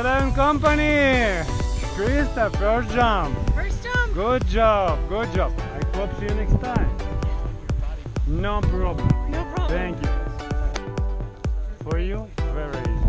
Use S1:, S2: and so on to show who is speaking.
S1: Stella and Company! Krista, first jump!
S2: First jump!
S1: Good job, good job. I hope see you next time. No problem.
S2: No problem.
S1: Thank you. For you, very easy.